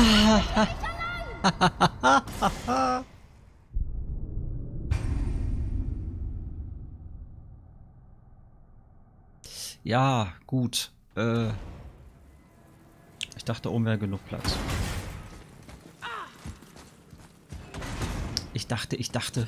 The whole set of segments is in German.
Ja, gut. Ich dachte, oben wäre genug Platz. Ich dachte.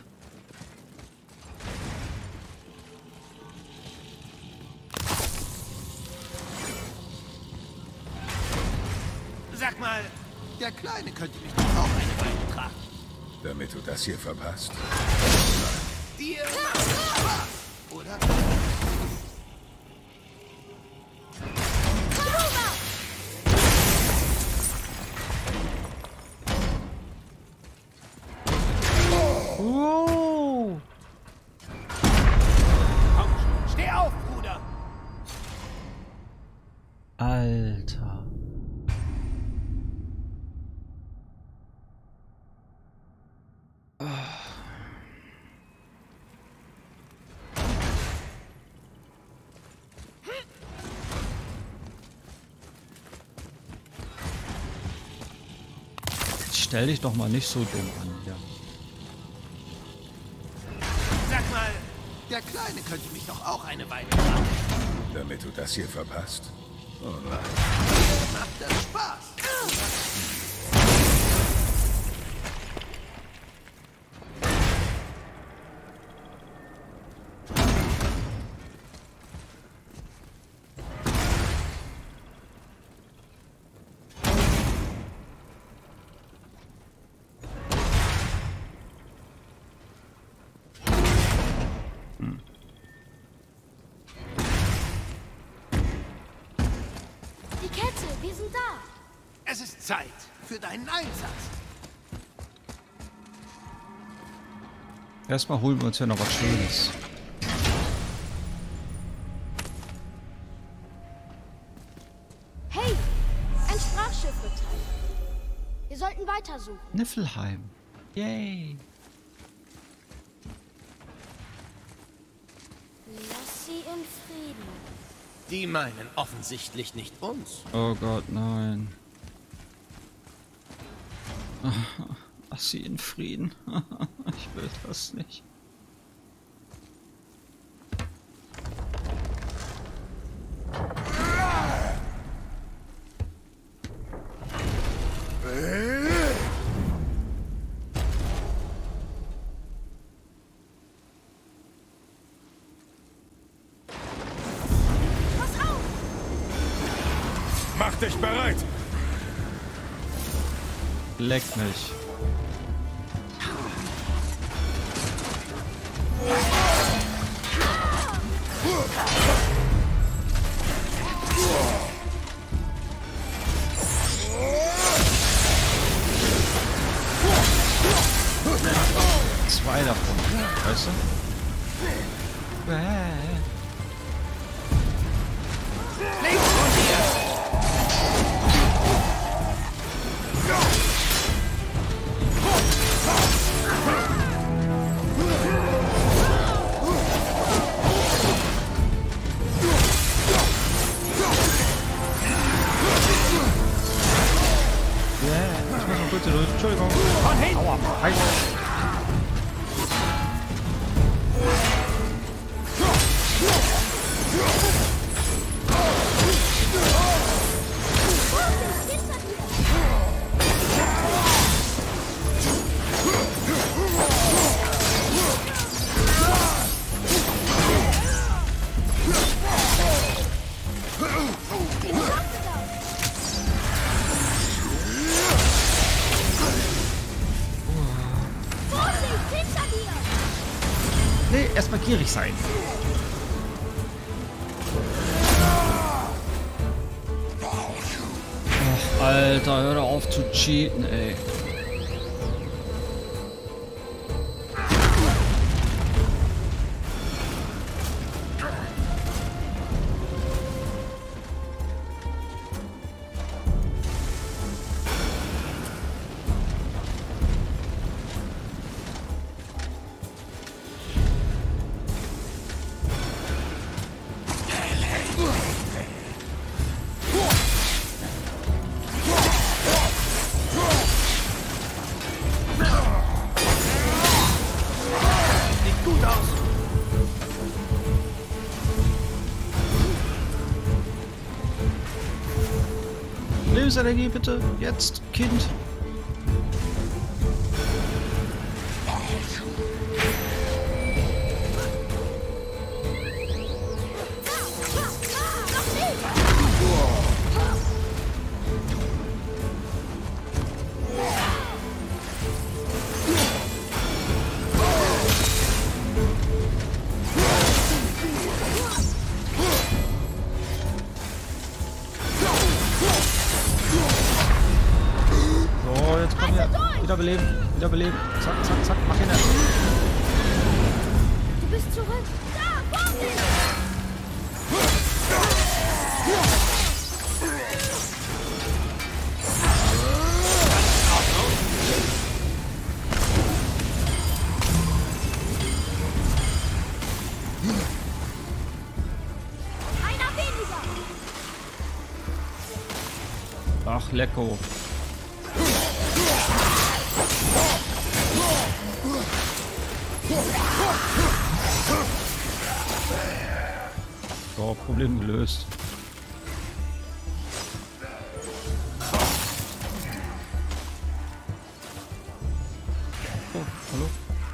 Sag mal, der Kleine könnte mich doch auch eine Weile tragen. Damit du das hier verpasst? Dir macht Spaß, oder? Oh. Komm schon, steh auf, Bruder! Alter. Stell dich doch mal nicht so dumm an hier. Sag mal, der Kleine könnte mich doch auch eine Weile tragen. Damit du das hier verpasst? Oh nein. Macht das Spaß? Die Kette, wir sind da. Es ist Zeit für deinen Einsatz. Erstmal holen wir uns ja noch was Schönes. Hey, ein Sprachschiff wird Teil. Wir sollten weitersuchen. Niflheim. Yay. Lass sie in Frieden. Die meinen offensichtlich nicht uns. Oh Gott, nein. Lass sie in Frieden. Ich will das nicht. Mach dich bereit! Leck mich. Zwei davon, weißt du? Links von dir! Ich muss noch kurz durch. Entschuldigung. Von hinten! Aua. Halt. Nee, erstmal gierig sein. Ach, Alter, hör doch auf zu cheaten, ey. Lebensenergie bitte. Jetzt, Kind. Wiederbeleben, wiederbeleben. Zack, zack, zack, mach ihn. Du bist zurück. Da, Vorsicht! Einer weniger. Ach, lecko. So, Problem gelöst. Oh, hallo?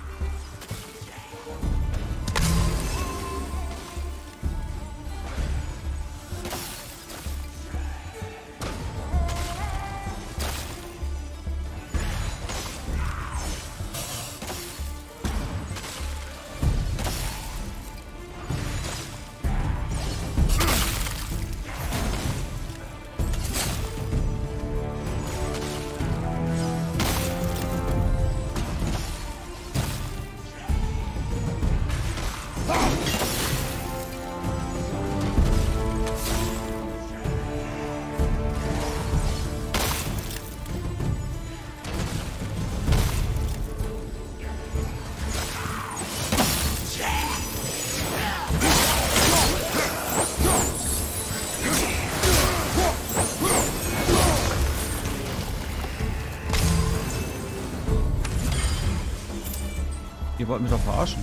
Ihr wollt mich doch verarschen.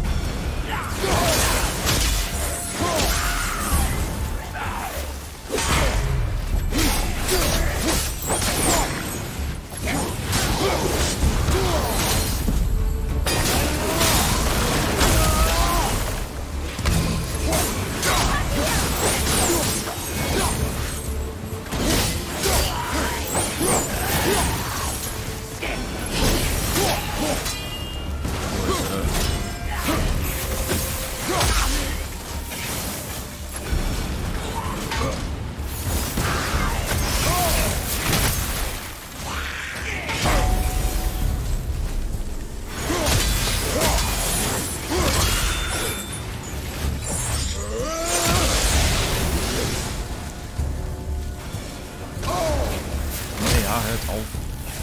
Hört auf.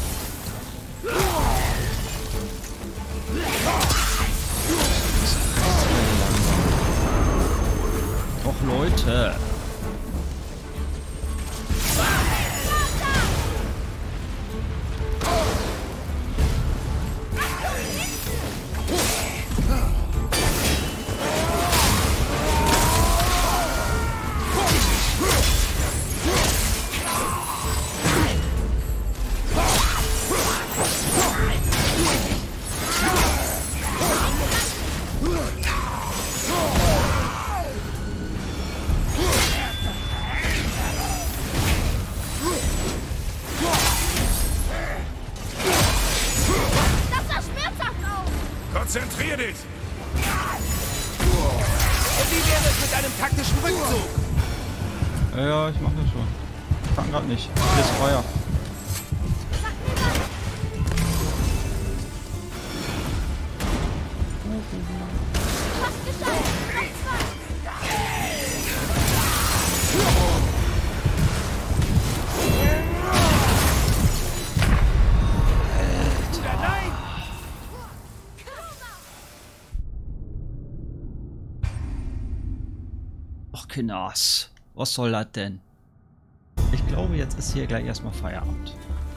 Doch Leute. Konzentrier dich! Und wie wäre es mit einem taktischen Rückzug? Ja, ich mach das schon. Ich kann grad nicht. Hier ist Feuer. Fast geschafft. Nein! Ach, Kinders. Was soll das denn? Ich glaube, jetzt ist hier gleich erstmal Feierabend.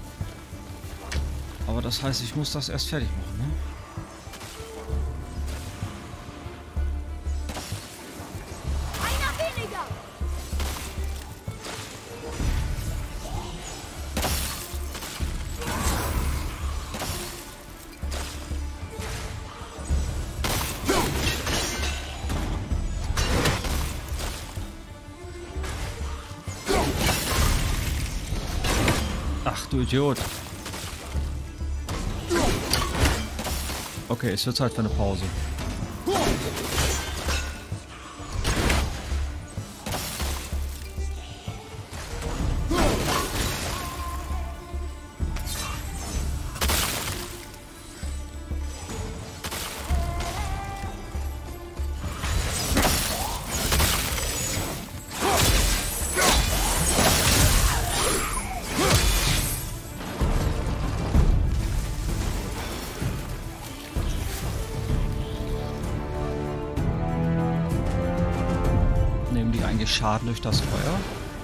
Aber das heißt, ich muss das erst fertig machen, ne? Einer weniger. Ach du Idiot. Okay, es wird Zeit für eine Pause. Schaden durch das Feuer?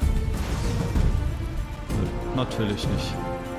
Nö, natürlich nicht.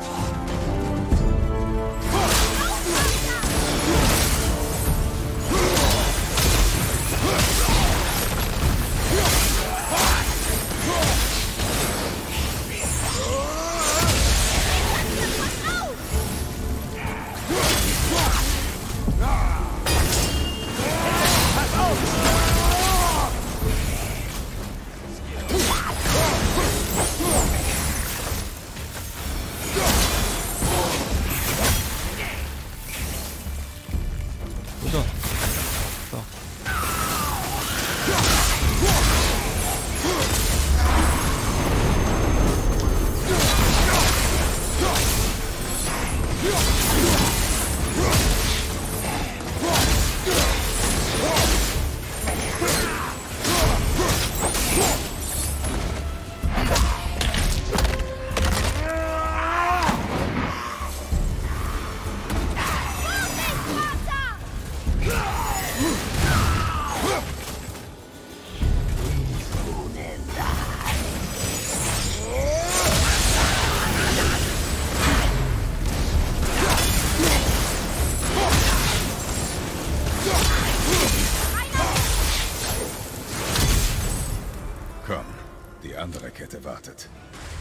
Die andere Kette wartet.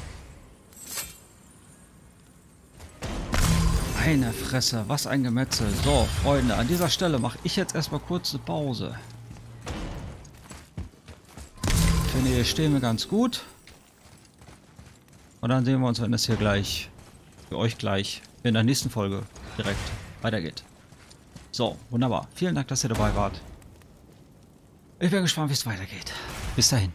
Meine Fresse, was ein Gemetzel. So, Freunde, an dieser Stelle mache ich jetzt erstmal kurz eine Pause. Ich finde, hier stehen wir ganz gut. Und dann sehen wir uns, wenn es hier gleich, für euch gleich, in der nächsten Folge direkt weitergeht. So, wunderbar. Vielen Dank, dass ihr dabei wart. Ich bin gespannt, wie es weitergeht. Bis dahin.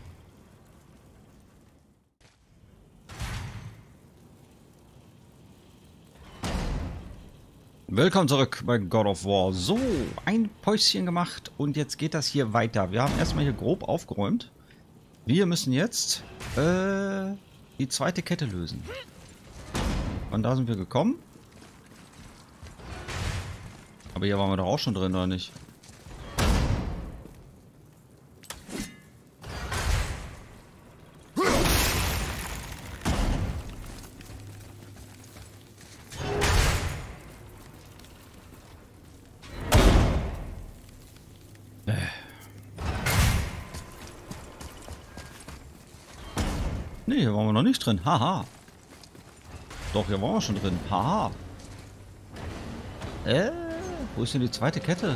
Willkommen zurück bei God of War. So, ein Päuschen gemacht und jetzt geht das hier weiter. Wir haben erstmal hier grob aufgeräumt. Wir müssen jetzt die zweite Kette lösen. Und da sind wir gekommen. Aber hier waren wir doch auch schon drin, oder nicht? Nee, hier waren wir noch nicht drin. Haha. Doch, hier waren wir schon drin. Haha. Wo ist denn die zweite Kette?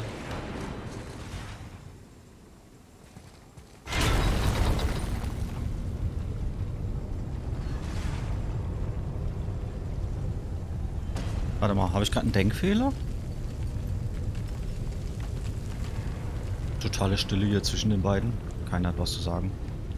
Warte mal, habe ich gerade einen Denkfehler? Totale Stille hier zwischen den beiden. Keiner hat was zu sagen.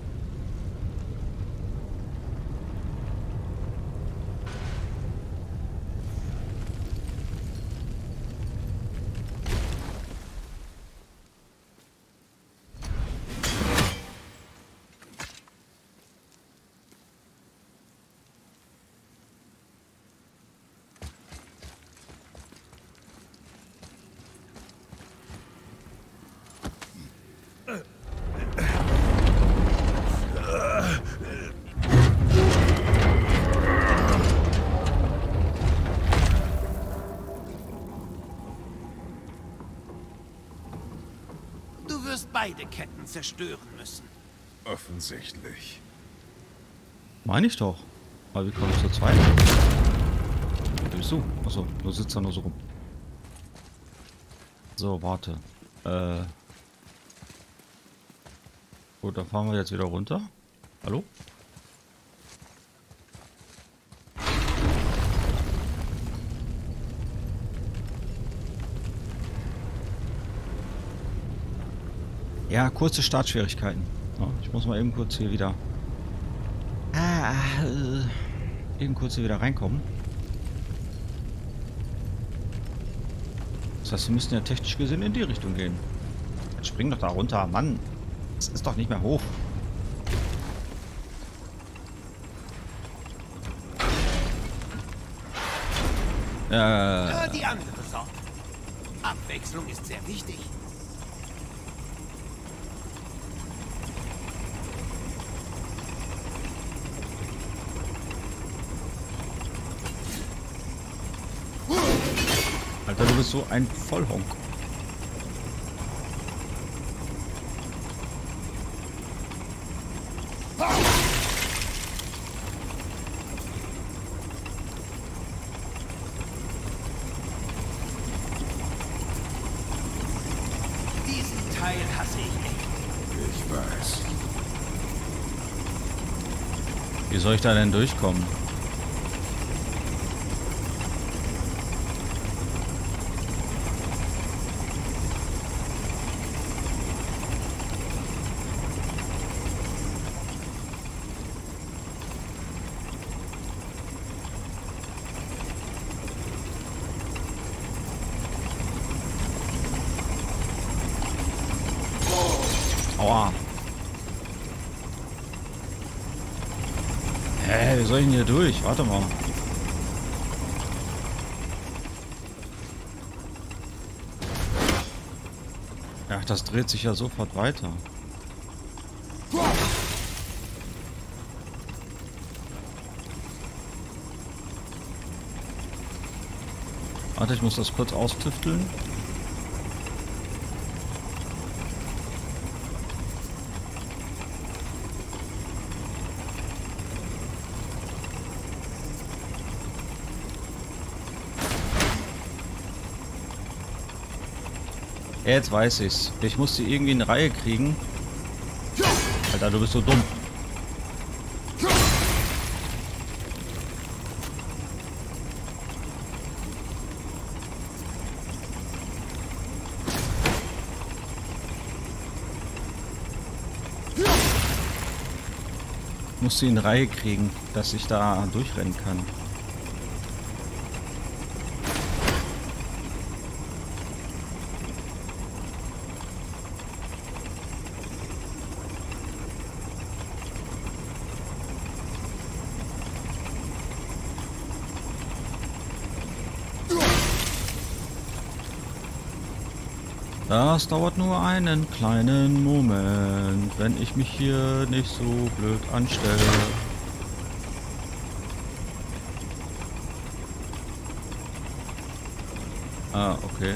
Beide Ketten zerstören müssen. Offensichtlich. Meine ich doch. Aber wie komme ich zur zweiten? Wo bist du? Achso, du sitzt da nur so rum. So, warte. Gut, dann fahren wir jetzt wieder runter. Hallo? Ja, kurze Startschwierigkeiten. Ja, ich muss mal eben kurz hier wieder... eben kurz hier wieder reinkommen. Das heißt, wir müssen ja technisch gesehen in die Richtung gehen. Jetzt spring doch da runter. Mann, das ist doch nicht mehr hoch. Die andere Sorte. Abwechslung ist sehr wichtig. Alter, du bist so ein Vollhonk. Diesen Teil hasse ich echt. Ich weiß. Wie soll ich da denn durchkommen? Aua. Hä, wie soll ich denn hier durch? Warte mal. Ach, das dreht sich ja sofort weiter. Warte, ich muss das kurz austüfteln. Jetzt weiß ich's. Ich muss sie irgendwie in Reihe kriegen. Alter, du bist so dumm. Ich muss sie in Reihe kriegen, dass ich da durchrennen kann. Das dauert nur einen kleinen Moment, wenn ich mich hier nicht so blöd anstelle. Ah, okay.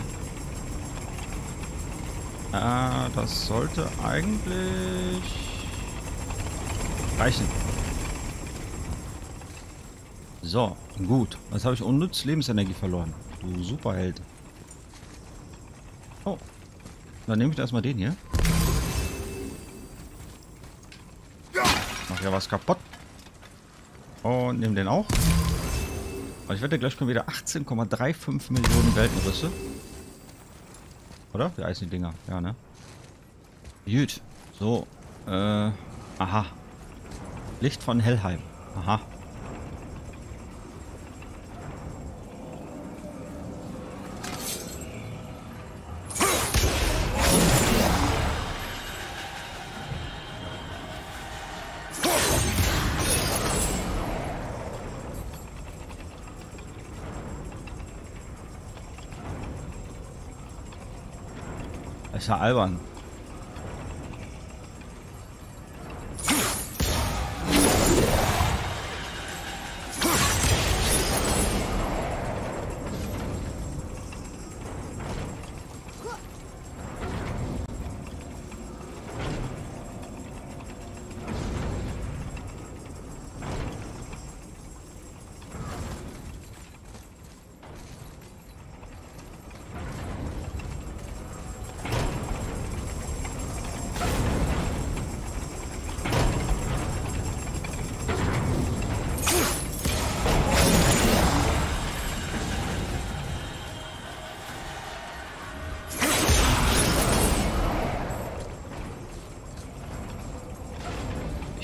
Ah, das sollte eigentlich reichen. So, gut. Jetzt habe ich unnütz Lebensenergie verloren. Du Superheld. Oh. Dann nehme ich erstmal den hier. Mach ja was kaputt. Und nehme den auch. Und ich werde gleich schon wieder 18,35 Millionen Weltenrisse. Oder? Wie heißen die Dinger? Ja, ne? Gut. So. Aha. Licht von Helheim. Aha. Ist ja albern.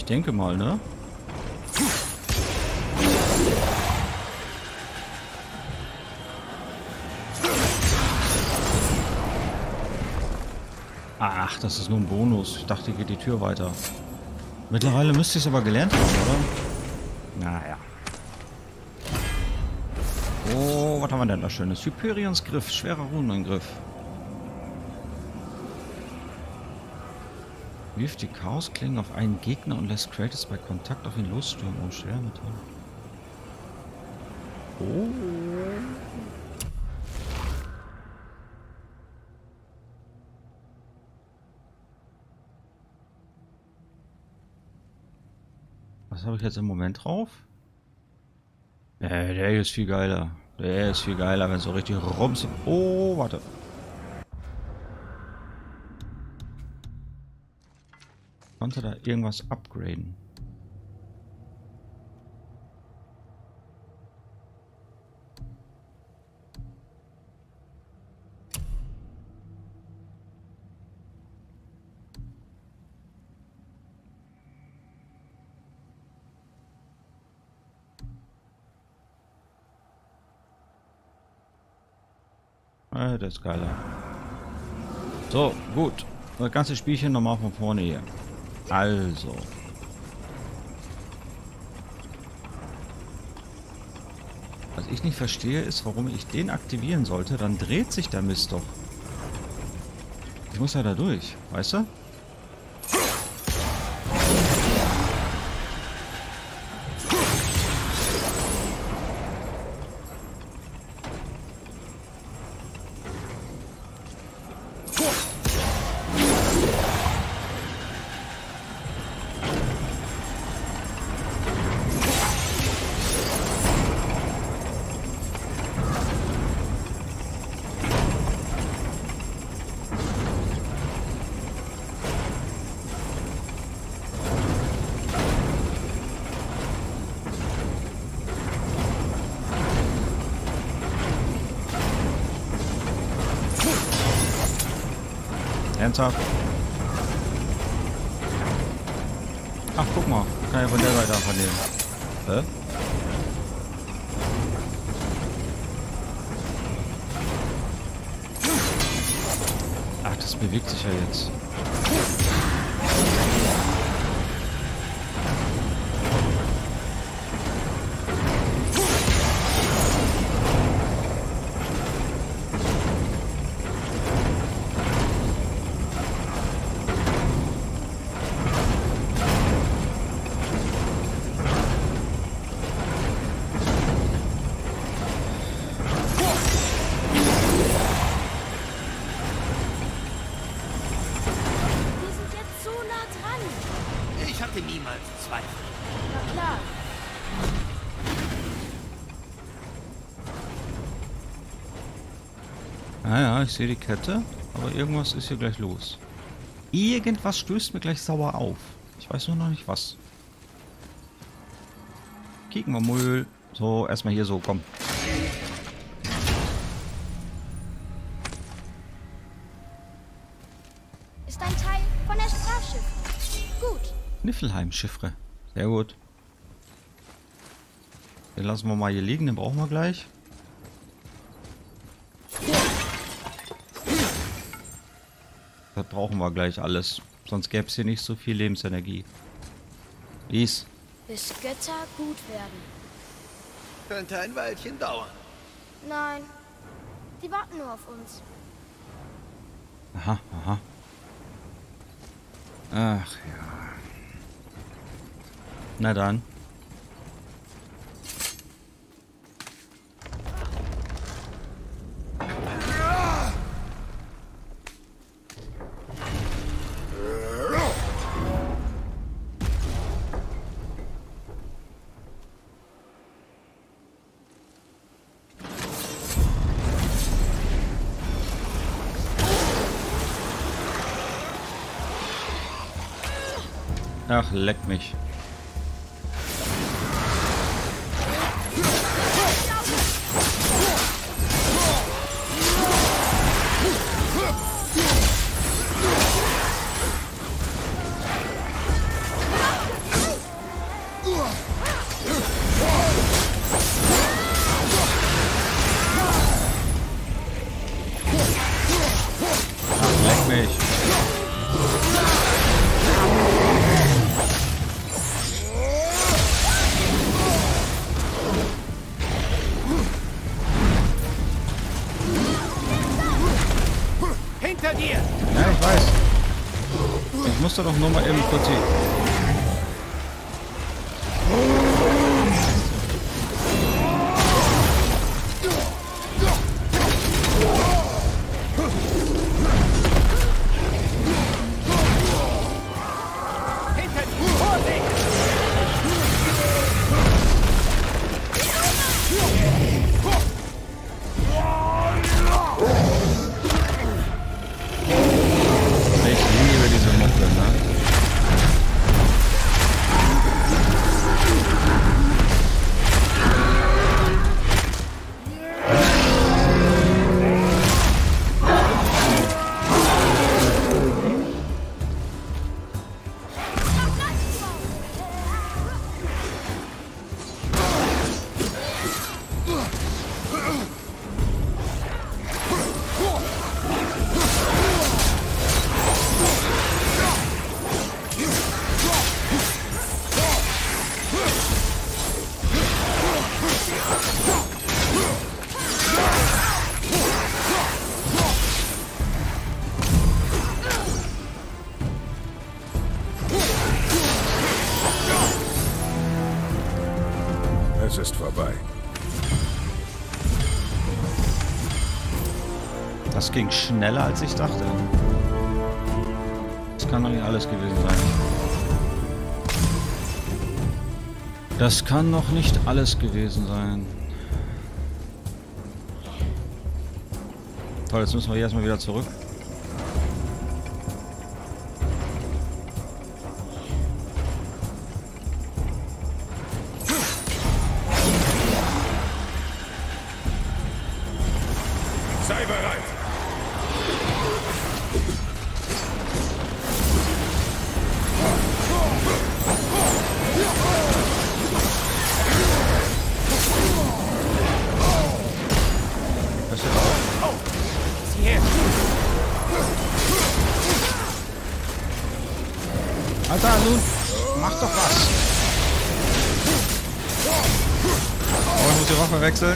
denke mal, ne? Ach, das ist nur ein Bonus. Ich dachte, hier geht die Tür weiter. Mittlerweile müsste ich es aber gelernt haben, oder? Naja. Oh, was haben wir denn da Schönes? Hyperions Griff, schwerer Runengriff. Wirft die Chaosklingen auf einen Gegner und lässt Kratos bei Kontakt auf ihn losstürmen und Schwermetall. Oh. Was habe ich jetzt im Moment drauf? Der hier ist viel geiler. Der ist viel geiler, wenn so richtig rums... Oh, warte. Konnte da irgendwas upgraden? Das ist geiler. So, gut. Das ganze Spielchen nochmal von vorne hier. Also. Was ich nicht verstehe, ist, warum ich den aktivieren sollte. Dann dreht sich der Mist doch. Ich muss ja da durch, weißt du? Ernsthaft? Ach, guck mal. Kann ja von der Seite einfach nehmen. Hä? Ach, das bewegt sich ja jetzt. Niemals Zweifel. Na klar. Naja, ich sehe die Kette, aber irgendwas ist hier gleich los. Irgendwas stößt mir gleich sauer auf. Ich weiß nur noch nicht was. Kicken wir mal. So, erstmal hier so, komm. Ist ein Teil von der Sprachschiff. Gut. Niflheim-Chiffre. Sehr gut. Den lassen wir mal hier liegen, den brauchen wir gleich. Das brauchen wir gleich alles. Sonst gäbe es hier nicht so viel Lebensenergie. Lies. Bis Götter gut werden. Könnte ein Weilchen dauern. Nein. Die warten nur auf uns. Aha, aha. Ach ja. Na dann. Ach, leck mich. Ach, leck mich. Hinter dir! Ja, ich weiß. Ich musste doch nur mal eben kurz hier. Hinter dir! Vorsicht! Ich liebe diese Mucke, ne? Es ist vorbei. Das ging schneller, als ich dachte. Das kann doch nicht alles gewesen sein. Das kann noch nicht alles gewesen sein. Toll, jetzt müssen wir hier erstmal wieder zurück. Sei bereit! Das ist auch. Oh! Sieh her! Alter, nun, mach doch was! Oh, ich muss die Waffe wechseln.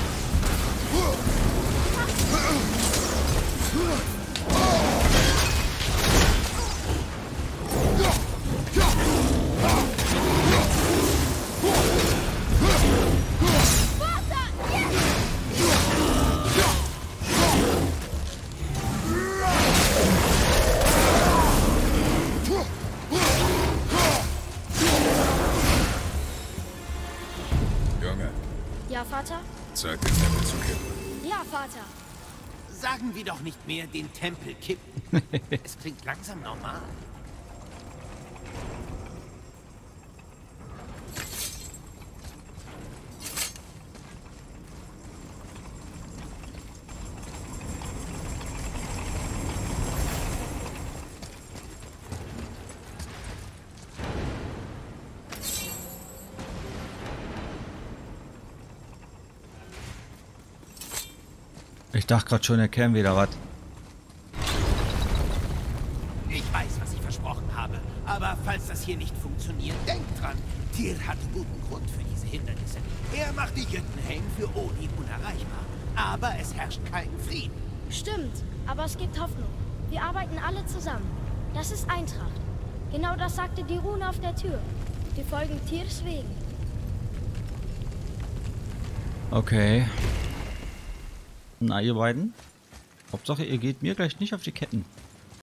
Junge, Ja, Vater? Zeit den Tempel zu kippen. Ja, Vater. Sagen wir doch nicht mehr den Tempel kippen. Es klingt langsam normal. Ich dachte gerade schon, er käme wieder was. Ich weiß, was ich versprochen habe. Aber falls das hier nicht funktioniert, denkt dran. Tyr hat guten Grund für diese Hindernisse. Er macht die Jötunheim für Odin unerreichbar. Aber es herrscht kein Frieden. Stimmt, aber es gibt Hoffnung. Wir arbeiten alle zusammen. Das ist Eintracht. Genau das sagte die Rune auf der Tür. Wir folgen Tyrs Wegen. Okay. Na, ihr beiden. Hauptsache, ihr geht mir gleich nicht auf die Ketten.